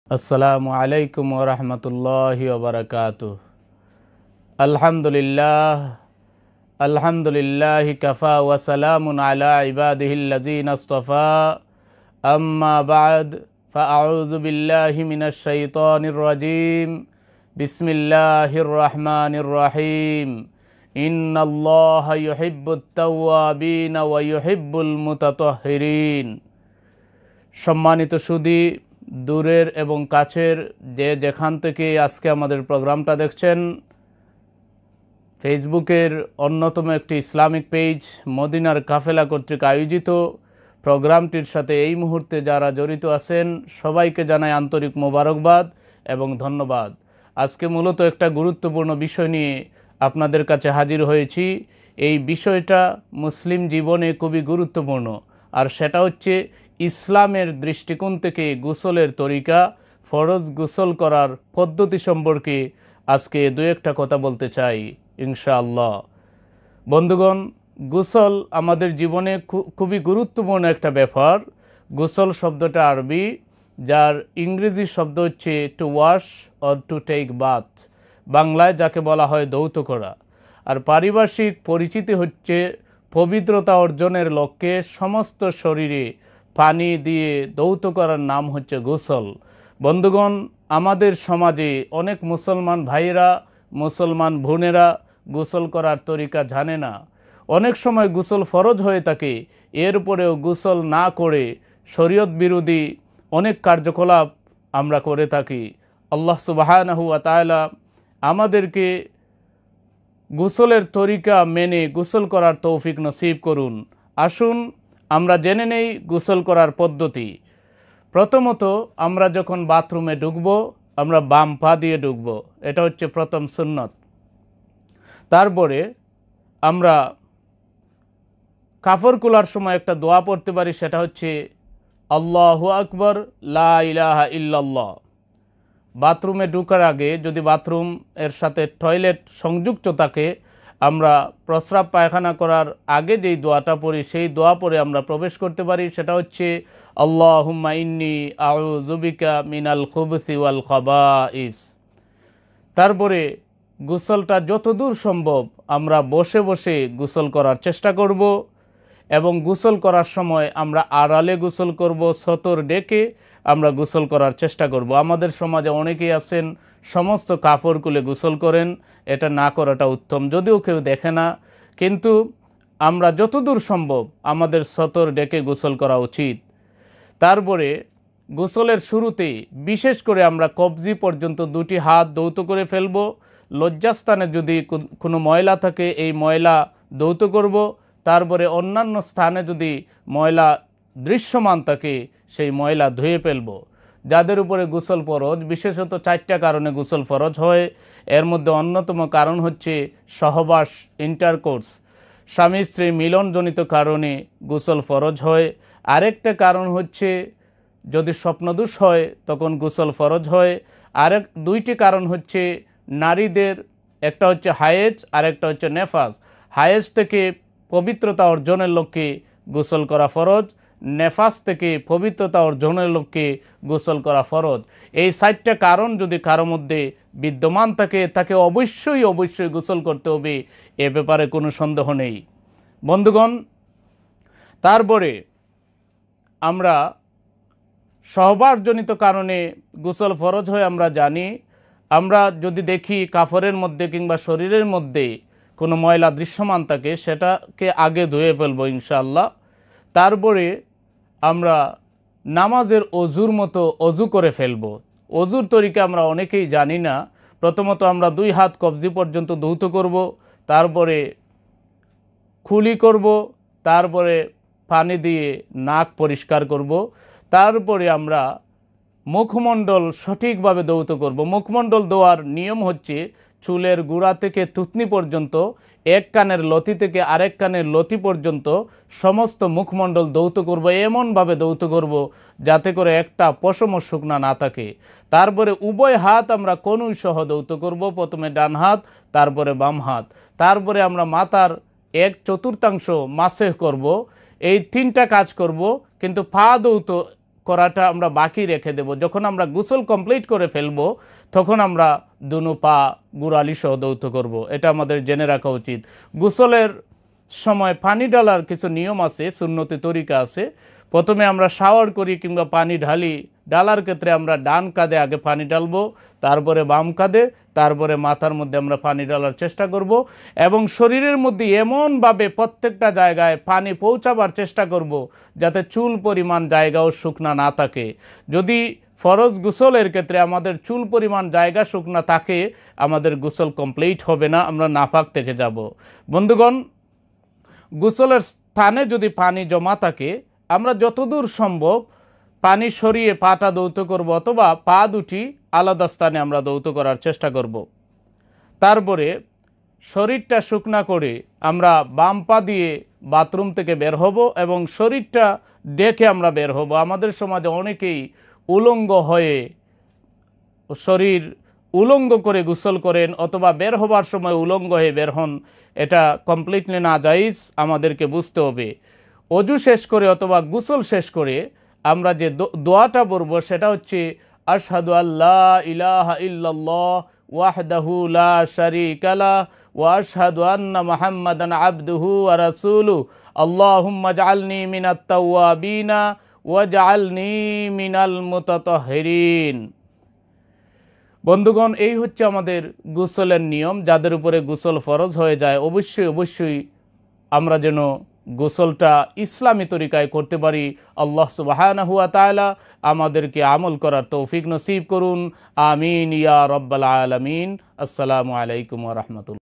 আসসালামু আলাইকুম ওয়া রাহমাতুল্লাহি ওয়া বারাকাতুহু। আলহামদুলিল্লাহি কাফা ওয়া সালামুন আলা ইবাদিহিল্লাযিনা ইসতাফা। আম্মা বা'দ, ফাআউযু বিল্লাহি মিনাশ শাইতানির রাজীম। বিসমিল্লাহির রাহমানির রহিম। ইন্নাল্লাহা ইউহিব্বুত তাওয়াবিনা ওয়া ইউহিব্বুল মুতাতাহহিরিন। সম্মানিত সুধী, দূরের এবং কাছের যে যেখান থেকে আজকে আমাদের প্রোগ্রামটা দেখছেন, ফেসবুকের অন্যতম একটি ইসলামিক পেজ মদিনার কাফেলা কর্তৃক আয়োজিত প্রোগ্রামটির সাথে এই মুহূর্তে যারা জড়িত আছেন সবাইকে জানাই আন্তরিক মোবারকবাদ এবং ধন্যবাদ। আজকে মূলত একটা গুরুত্বপূর্ণ বিষয় নিয়ে আপনাদের কাছে হাজির হয়েছি। এই বিষয়টা মুসলিম জীবনে খুবই গুরুত্বপূর্ণ, আর সেটা হচ্ছে ইসলামের দৃষ্টিকোণ থেকে গোসলের তরিকা, ফরজ গোসল করার পদ্ধতি সম্পর্কে আজকে দু একটা কথা বলতে চাই ইনশাআল্লাহ। বন্ধুগণ, গোসল আমাদের জীবনে খুবই গুরুত্বপূর্ণ একটা ব্যাপার। গোসল শব্দটা আরবি, যার ইংরেজি শব্দ হচ্ছে to wash or to take bath, বাংলায় যাকে বলা হয় ধৌত করা। আর পারিভাষিক পরিচিতি হচ্ছে পবিত্রতা অর্জনের লক্ষ্যে সমস্ত শরীরে পানি দিয়ে ধৌত করার নাম হচ্ছে গোসল। বন্ধুগণ, আমাদের সমাজে অনেক মুসলমান ভাইয়েরা, মুসলমান বোনেরা গোসল করার তরিকা জানে না। অনেক সময় গোসল ফরজ হয়ে থাকে, এরপরেও গোসল না করে শরীয়ত বিরোধী অনেক কার্যকলাপ আমরা করে থাকি। আল্লাহ সুবহানাহু ওয়া তাআলা আমাদেরকে গোসলের তরিকা মেনে গোসল করার তৌফিক নসিব করুন। আসুন আমরা জেনে নেই গোসল করার পদ্ধতি। প্রথমত, আমরা যখন বাথরুমে ঢুকব, আমরা বাম পা দিয়ে ঢুকব, এটা হচ্ছে প্রথম সুন্নত। তারপরে আমরা কাপড় খোলার সময় একটা দোয়া পড়তে পারি, সেটা হচ্ছে আল্লাহু আকবার লা ইলাহা ইল্লাল্লাহ। বাথরুমে ঢোকার আগে যদি বাথরুম এর সাথে টয়লেট সংযুক্ত থাকে, আমরা প্রস্রাব পায়খানা করার আগে যেই দোয়াটা পড়ি সেই দোয়া পড়ে আমরা প্রবেশ করতে পারি, সেটা হচ্ছে আল্লাহুম্মা ইন্নী আউযু বিকা মিনাল খুবুসি ওয়াল খাবাইস। তারপরে গোসলটা যতদূর সম্ভব আমরা বসে বসে গোসল করার চেষ্টা করব, এবং গোসল করার সময় আমরা আড়ালে গোসল করব, সতর ডেকে আমরা গোসল করার চেষ্টা করব। আমাদের সমাজে অনেকেই আছেন সমস্ত কাপড় খুলে গোসল করেন, এটা না করাটা উত্তম, যদিও কেউ দেখে না, কিন্তু আমরা যতদূর সম্ভব আমাদের সতর ডেকে গোসল করা উচিত। তারপরে গোসলের শুরুতে বিশেষ করে আমরা কবজি পর্যন্ত দুটি হাত ধৌত করে ফেলব। লজ্জাস্থানে যদি কোনো ময়লা থাকে এই ময়লা ধৌত করব। তারপরে অন্যান্য স্থানে যদি ময়লা দৃশ্যমান থাকে সেই ময়লা ধুয়ে ফেলব। যাদের উপরে গোসল ফরজ, বিশেষত 4টা কারণে গোসল ফরজ হয়। এর মধ্যে অন্যতম কারণ হচ্ছে সহবাস, ইন্টারকোর্স, স্বামী স্ত্রী মিলনজনিত কারণে গোসল ফরজ হয়। আরেকটা কারণ হচ্ছে যদি স্বপ্নদোষ হয় তখন গোসল ফরজ হয়। দুইটি কারণ হচ্ছে নারীদের, একটা হচ্ছে হায়েজ আর একটা হচ্ছে নেফাস। হায়েজ থেকে পবিত্রতা অর্জনের লক্ষ্যে গোসল করা ফরজ, নেফাস থেকে পবিত্রতা অর্জনের লক্ষ্যে গোসল করা ফরজ। এই 4টা কারণ যদি কারো মধ্যে বিদ্যমান থাকে তাকে অবশ্যই গোসল করতে হবে, এ ব্যাপারে কোনো সন্দেহ নেই। বন্ধুগণ, তারপরে আমরা সহবাসজনিত কারণে গোসল ফরজ হয় আমরা জানি। আমরা যদি দেখি কাপড়ের মধ্যে কিংবা শরীরের মধ্যে কোনো ময়লা দৃশ্যমান থাকে সেটাকে আগে ধুয়ে ফেলবো ইনশাআল্লাহ। তারপরে আমরা নামাজের অজুর মতো অজু করে ফেলবো। অজুর তরিকা আমরা অনেকেই জানি না। প্রথমত আমরা 2 হাত কবজি পর্যন্ত ধৌত করব, তারপরে খুলি করব, তারপরে পানি দিয়ে নাক পরিষ্কার করব, তারপরে আমরা মুখমণ্ডল সঠিকভাবে ধৌত করব। মুখমণ্ডল ধোয়ার নিয়ম হচ্ছে চুলের গোড়া থেকে থুতনি পর্যন্ত, এক কানের লতি থেকে আরেক কানের লতি পর্যন্ত সমস্ত মুখমণ্ডল ধৌত করব। এমনভাবে ধৌত করব যাতে করে একটা পশমও শুকনা না থাকে। তারপরে উভয় হাত আমরা কনুই সহ ধৌত করব, প্রথমে ডান হাত তারপরে বাম হাত। তারপরে আমরা মাথার 1/4 মাসেহ করব। এই 3টা কাজ করব, কিন্তু পা করাটা আমরা বাকি রেখে দেব। যখন আমরা গোসল কমপ্লিট করে ফেলব তখন আমরা দুনো পা গোড়ালি সহ ধৌত করব। এটা আমাদের জেনে রাখা উচিত। গোসলের সময় পানি ঢালার কিছু নিয়ম আছে, সুন্নতি তরিকা আছে। প্রথমে আমরা শাওয়ার করি কিংবা পানি ঢালি, ঢালার ক্ষেত্রে আমরা ডান কাঁধে আগে পানি ঢালবো, তারপরে বাম কাঁধে, তারপরে মাথার মধ্যে আমরা পানি ঢালার চেষ্টা করব এবং শরীরের মধ্যে এমনভাবে প্রত্যেকটা জায়গায় পানি পৌঁছাবার চেষ্টা করব যাতে চুল পরিমাণ জায়গাও শুকনা না থাকে। যদি ফরজ গোসলের ক্ষেত্রে আমাদের চুল পরিমাণ জায়গা শুকনা থাকে, আমাদের গোসল কমপ্লিট হবে না, আমরা নাপাক থেকে যাব। বন্ধুগণ, গোসলের স্থানে যদি পানি জমা থাকে, আমরা যতদূর সম্ভব পানি সরিয়ে পাটা ধৌত করব অথবা পা দুটি আলাদা স্থানে আমরা ধৌত করার চেষ্টা করব। তারপরে শরীরটা শুকনা করে আমরা বাম পা দিয়ে বাথরুম থেকে বের হব এবং শরীরটা ডেকে আমরা বের হব। আমাদের সমাজে অনেকেই উলঙ্গ হয়ে শরীর উলঙ্গ করে গোসল করেন অথবা বের হবার সময় উলঙ্গ হয়ে বের হন। এটা কমপ্লিটলি না জায়েজ, আমাদেরকে বুঝতে হবে। অজু শেষ করে অথবা গোসল শেষ করে আমরা যে দোয়াটা পড়ব সেটা হচ্ছে আশহাদু আল্লা ইলাহা ইল্লাল্লাহ ওয়াহদাহু লা শারীকা লাহ ওয়া আশহাদু আন্না মুহাম্মাদান আবদুহু ওয়া রাসূলুহু আল্লাহুম্মা জাআলনি মিনাত তাওয়াবিনা ওয়াজআলনি মিনাল মুতাতাহহিরিন। বন্ধুগণ, এই হচ্ছে আমাদের গোসলের নিয়ম। যাদের উপরে গোসল ফরজ হয়ে যায় অবশ্যই আমরা যেন গোসলটা ইসলামী তরিকায় করতে পারি। আল্লাহ সুবহানাহু ওয়া তাআলা আমাদেরকে আমল করার তৌফিক নসিব করুন। আমিন ইয়া রাব্বাল আলামিন। আসসালামু আলাইকুম ওয়া রাহমাতুল্লাহ।